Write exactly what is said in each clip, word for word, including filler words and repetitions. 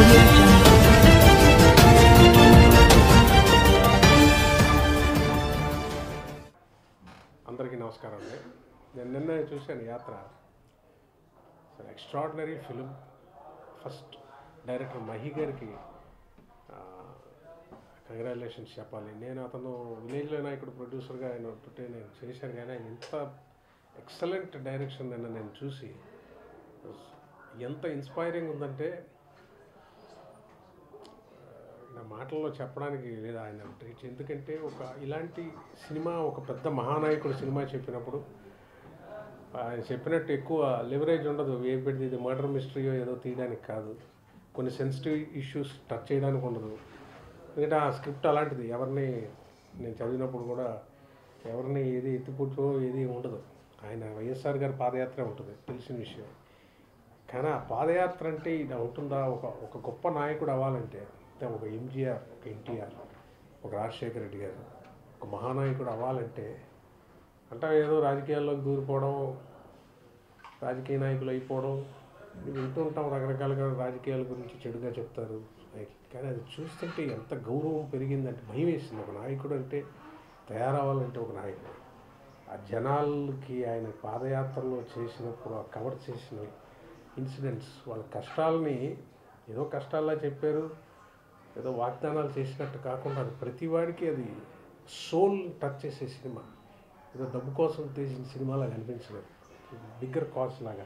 audio jungle. అందరికీ నమస్కారం అండి. నేను నిన్న చూశాను Yatra. Extraordinary film. First director Mahi గారికి కంగ్రాచులేషన్స్ చెప్పాలి. నేను అతను విలేజ్లో నాయకుడు ప్రొడ్యూసర్గా ఆయన పుట్టే నేను చేశాను, కానీ ఆయన ఎంత ఎక్సలెంట్ డైరెక్షన్ నిన్న నేను చూసి ఎంత ఇన్స్పైరింగ్ ఉందంటే నా మాటల్లో చెప్పడానికి లేదా ఆయన ట్రీట్. ఎందుకంటే ఒక ఇలాంటి సినిమా ఒక పెద్ద మహానాయకుడు సినిమా చెప్పినప్పుడు ఆయన చెప్పినట్టు ఎక్కువ లివరేజ్ ఉండదు. ఏ పెడితే ఇది మర్డర్ మిస్టరీయో ఏదో తీయడానికి కాదు, కొన్ని సెన్సిటివ్ ఇష్యూస్ టచ్ చేయడానికి ఉండదు. ఎందుకంటే ఆ స్క్రిప్ట్ అలాంటిది. ఎవరిని నేను చదివినప్పుడు కూడా ఎవరిని ఏది ఎత్తిపుట్టో ఏది ఉండదు. ఆయన వైఎస్ఆర్ గారి పాదయాత్ర ఉంటుంది, తెలిసిన విషయం. కానీ ఆ పాదయాత్ర అంటే ఇది ఉంటుందా? ఒక ఒక గొప్ప నాయకుడు అవ్వాలంటే ఒక ఎంజీఆర్, ఒక ఎన్టీఆర్, ఒక రాజశేఖర రెడ్డి గారు ఒక మహానాయకుడు అవ్వాలంటే అంటే ఏదో రాజకీయాల్లోకి దూరిపోవడం, రాజకీయ నాయకులు అయిపోవడం వింటూ ఉంటాం. రకరకాలుగా రాజకీయాల గురించి చెడుగా చెప్తారు, కానీ అది చూస్తుంటే ఎంత గౌరవం పెరిగిందంటే భయం వేసింది. ఒక నాయకుడు అంటే తయారవ్వాలంటే ఒక నాయకుడు ఆ జనాలకి ఆయన పాదయాత్రలో చేసినప్పుడు ఆ కవర్ చేసిన ఇన్సిడెంట్స్, వాళ్ళ కష్టాలని ఏదో కష్టాల్లా చెప్పారు, ఏదో వాగ్దానాలు చేసినట్టు కాకుండా అది ప్రతివాడికి అది సోల్ టచ్ చేసే సినిమా. ఏదో డబ్బు కోసం తీసిన సినిమాలాగా అనిపించలేదు, బిగ్గర్ కాజ్ లాగా.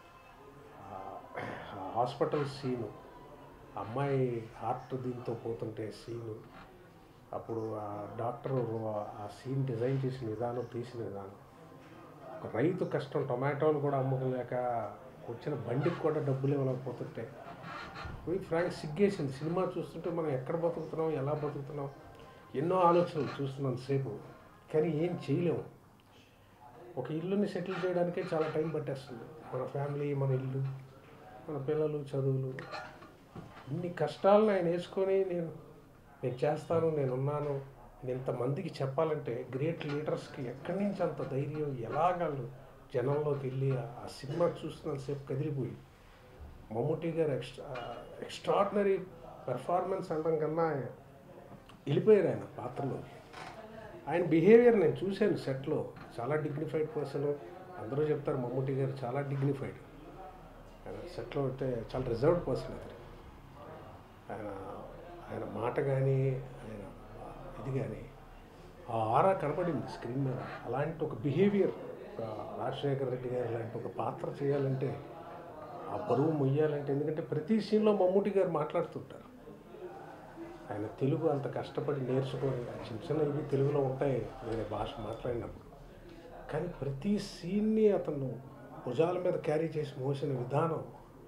హాస్పిటల్ సీను, అమ్మాయి హార్ట్ దీంతో పోతుంటే సీను, అప్పుడు ఆ డాక్టర్ ఆ సీన్ డిజైన్ చేసిన విధానం, తీసిన విధానం, ఒక రైతు కష్టం, టొమాటోలు కూడా అమ్ముకోలేక వచ్చిన బండికి కూడా డబ్బులు ఇవ్వలేకపోతుంటే ఫ్రాంక్ సిగ్గేసింది. సినిమా చూస్తుంటే మనం ఎక్కడ బతుకుతున్నాం, ఎలా బతుకుతున్నాం, ఎన్నో ఆలోచనలు చూస్తున్నాం సేపు, కానీ ఏం చేయలేము. ఒక ఇల్లుని సెటిల్ చేయడానికే చాలా టైం పట్టేస్తుంది. మన ఫ్యామిలీ, మన ఇల్లు, మన పిల్లలు, చదువులు, ఇన్ని కష్టాలను ఆయన వేసుకొని నేను నేను చేస్తాను, నేనున్నాను ఇంతమందికి చెప్పాలంటే గ్రేట్ లీడర్స్కి ఎక్కడి నుంచి అంత ధైర్యం, ఎలాగలు జనంలోకి వెళ్ళి ఆ సినిమా చూస్తున్నంతసేపు కదిలిపోయి. మమ్ముట్టి గారు ఎక్స్ట్రా ఎక్స్ట్రాడినరీ పెర్ఫార్మెన్స్ అనడం కన్నా వెళ్ళిపోయారు ఆయన పాత్రలోకి. ఆయన బిహేవియర్ నేను చూశాను సెట్లో, చాలా డిగ్నిఫైడ్ పర్సన్. అందరూ చెప్తారు మమ్ముట్టి గారు చాలా డిగ్నిఫైడ్. ఆయన సెట్లో అయితే చాలా రిజర్వ్డ్ పర్సన్. అది ఆయన ఆయన మాట కానీ ఆయన ఇది కానీ ఆ ఆరా కనపడింది స్క్రీన్ మీద. అలాంటి ఒక బిహేవియర్ రాజశేఖర రెడ్డి గారు లాంటి ఒక పాత్ర చేయాలంటే, ఆ బరువు మొయ్యాలంటే, ఎందుకంటే ప్రతి సీన్లో మమ్ముట్టి గారు మాట్లాడుతుంటారు. ఆయన తెలుగు అంత కష్టపడి నేర్చుకొని చిన్న చిన్న ఇవి తెలుగులో ఉంటాయి వేరే భాష మాట్లాడినప్పుడు, కానీ ప్రతి సీన్ని అతను భుజాల మీద క్యారీ చేసి మోసిన విధానం.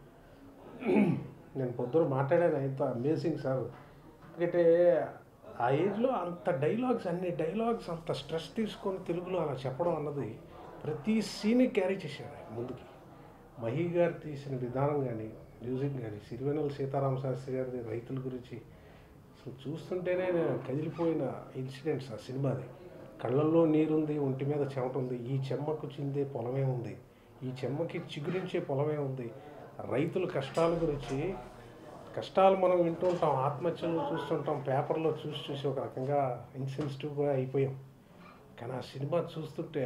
నేను పొద్దున మాట్లాడాను ఆయనతో, అమేజింగ్ సార్. ఎందుకంటే ఆ ఏజ్లో అంత డైలాగ్స్, అన్ని డైలాగ్స్ అంత స్ట్రెస్ తీసుకొని తెలుగులో అలా చెప్పడం అన్నది ప్రతి సీన్ని క్యారీ చేశాడు ఆయన ముందుకి. మహి గారు తీసిన విధానం కానీ, మ్యూజిక్ కానీ, సిరివెన్నెల సీతారామ శాస్త్రి గారి రైతుల గురించి అసలు చూస్తుంటేనే కదిలిపోయిన ఇన్సిడెంట్స్ ఆ సినిమాది. కళ్ళల్లో నీరుంది, ఒంటి మీద చెమట ఉంది, ఈ చెమ్మకు చిందే పొలమే ఉంది, ఈ చెమ్మకి చిగురించే పొలమే ఉంది. రైతుల కష్టాల గురించి, కష్టాలు మనం వింటూ ఉంటాం, ఆత్మహత్యలు చూస్తుంటాం, పేపర్లో చూసి చూసి ఒక రకంగా ఇన్సెన్సిటివ్గా అయిపోయాం. కానీ ఆ సినిమా చూస్తుంటే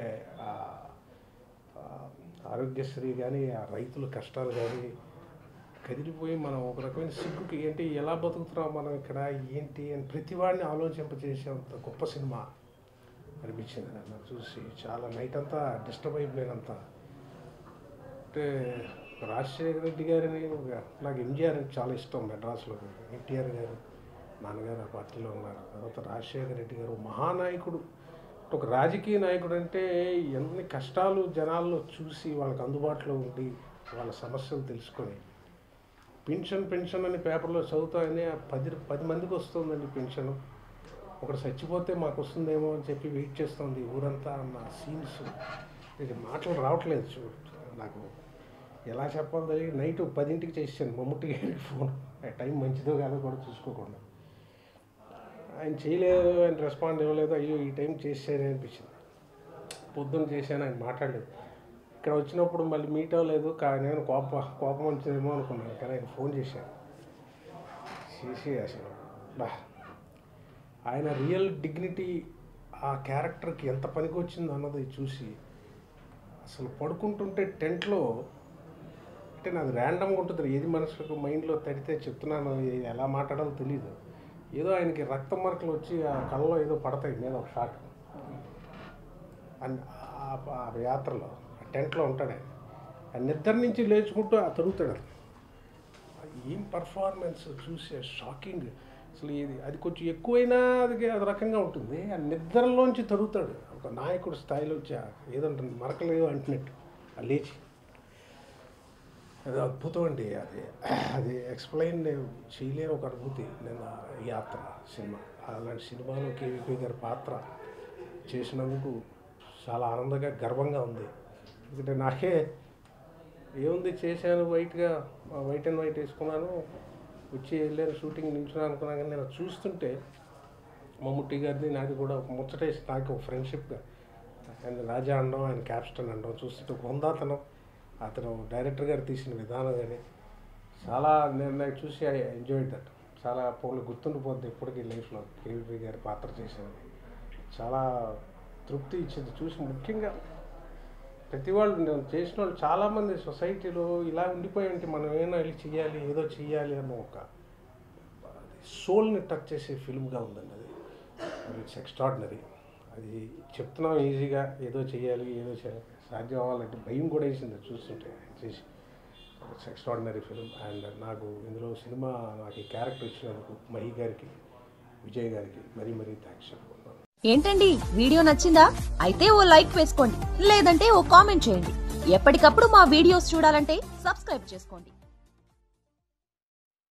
ఆరోగ్యశ్రీ కానీ, ఆ రైతుల కష్టాలు కానీ కదిలిపోయి మనం ఒక రకమైన సిగ్గుకి ఏంటి, ఎలా బతుకుతున్నాం మనం ఇక్కడ ఏంటి అని ప్రతివాడిని ఆలోచింపజేసేంత గొప్ప సినిమా అనిపించింది నాకు చూసి. చాలా నైట్ అంతా డిస్టర్బ్ అయిపోయినంత. అంటే రాజశేఖర రెడ్డి గారిని నాకు ఎంజీఆర్ అంటే చాలా ఇష్టం. మెడ్రాస్లో ఎన్టీఆర్ గారు నాన్నగారు ఆ పార్టీలో ఉన్నారు. తర్వాత రాజశేఖర రెడ్డి గారు మహానాయకుడు. ఒక రాజకీయ నాయకుడు అంటే ఎన్ని కష్టాలు జనాల్లో చూసి వాళ్ళకి అందుబాటులో ఉండి వాళ్ళ సమస్యలు తెలుసుకొని, పెన్షన్ పెన్షన్ అని పేపర్లో చదువుతాయని పది పది మందికి వస్తుందండి పెన్షన్, ఒకటి చచ్చిపోతే మాకు వస్తుందేమో అని చెప్పి వెయిట్ చేస్తుంది ఊరంతా అన్న సీన్స్. ఇది మాటలు రావట్లేదు. చూ నాకు ఎలా చెప్పాలి, నైట్ పదింటికి చేసాను మమ్ముట్టి గారికి ఫోన్. టైం మంచిదో కాదో కూడా చూసుకోకుండా. ఆయన చేయలేదు, ఆయన రెస్పాండ్ ఇవ్వలేదు. అయ్యో ఈ టైం చేసేది అనిపించింది. పొద్దున్న చేశాను, ఆయన మాట్లాడలేదు. ఇక్కడ వచ్చినప్పుడు మళ్ళీ మీట్ అవ్వలేదు. కానీ నేను కోప కోపం వచ్చిందేమో అనుకున్నాను, కానీ ఆయన ఫోన్ చేశాను. చేసి అసలు బా ఆయన రియల్ డిగ్నిటీ ఆ క్యారెక్టర్కి ఎంత పనికి వచ్చింది అన్నది చూసి అసలు పడుకుంటుంటే టెంట్లో అంటే నాది ర్యాండమ్గా ఉంటుంది, ఏది మనసుకు మైండ్లో తడితే చెప్తున్నాను, ఎలా మాట్లాడాలో తెలియదు. ఏదో ఆయనకి రక్త మరకలు వచ్చి ఆ కళ్ళలో ఏదో పడతాయి మీద ఒక షాట్ ఆ యాత్రలో ఆ టెంట్లో ఉంటాడు ఆయన. ఆ నిద్ర నుంచి లేచుకుంటూ ఆ తరుగుతాడు. ఏం పర్ఫార్మెన్స్ చూసే షాకింగ్ అసలు. ఇది అది కొంచెం ఎక్కువైనా అది అది రకంగా ఉంటుంది. ఆ నిద్రలోంచి తరుగుతాడు ఒక నాయకుడు స్థాయిలో వచ్చి ఏదంటుంది మరకలు ఏదో అంటున్నట్టు ఆ లేచి. అది అద్భుతం అండి. అది అది ఎక్స్ప్లెయిన్ చేయలేని ఒక అనుభూతి. నేను యాత్ర సినిమా అలాంటి సినిమాలో కేవీపీ గారి పాత్ర చేసినందుకు చాలా ఆనందంగా గర్వంగా ఉంది. ఎందుకంటే నాకే ఏముంది చేశాను, వైట్గా వైట్ అండ్ వైట్ వేసుకున్నాను, వచ్చి వెళ్ళాను షూటింగ్ నిల్చున్నాను అనుకున్నాను. కానీ నేను చూస్తుంటే మమ్ముట్టి గారిని నాది కూడా ఒక ముచ్చటేసి నాకు ఒక ఫ్రెండ్షిప్గా ఆయన రాజా అనడం, ఆయన క్యాప్స్టన్ అనడం చూస్తుంటే ఒక హుందాతనం, అతను డైరెక్టర్ గారు తీసిన విధానం కానీ చాలా నేను నాకు చూసి ఐ ఎంజాయ్ దట్. చాలా పోలు గుర్తుండిపోద్ది ఎప్పటికీ లైఫ్లో కేవీపీ గారి పాత్ర చేసేది. చాలా తృప్తి ఇచ్చింది చూసి. ముఖ్యంగా ప్రతి వాళ్ళు నేను చేసిన వాళ్ళు చాలామంది సొసైటీలో ఇలా ఉండిపోయి ఉంటే మనం ఏమైనా వెళ్ళి చెయ్యాలి, ఏదో చెయ్యాలి అన్న ఒక సోల్ని టచ్ చేసే ఫిల్మ్గా ఉందండి అది. It's extraordinary. అది చెప్తున్నాం ఈజీగా, ఏదో చెయ్యాలి ఏదో చేయాలి, సాధ్యం అవ్వాలంటే భయం కూడా వేసింది చూస్తుంటే చేసి. It's extraordinary film. అండ్ నాకు ఇందులో సినిమా నాకు ఈ క్యారెక్టర్ ఇచ్చినందుకు మహి గారికి, విజయ్ గారికి మరీ మరీ థ్యాంక్స్ చెప్పుకుంటున్నాను. ఏంటండి వీడియో నచ్చిందా? అయితే ఓ లైక్ వేసుకోండి, లేదంటే ఓ కామెంట్ చేయండి. ఎప్పటికప్పుడు మా వీడియోస్ చూడాలంటే సబ్స్క్రైబ్ చేసుకోండి.